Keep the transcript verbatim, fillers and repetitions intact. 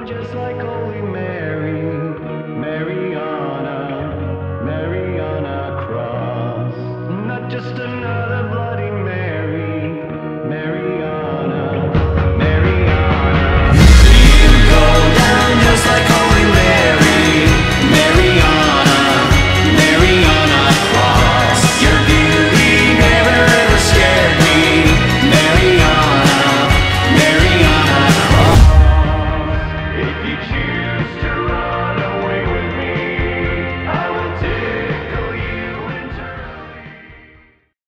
just like Holy Mary, Mariana, Mariana Cross. Not just another bloody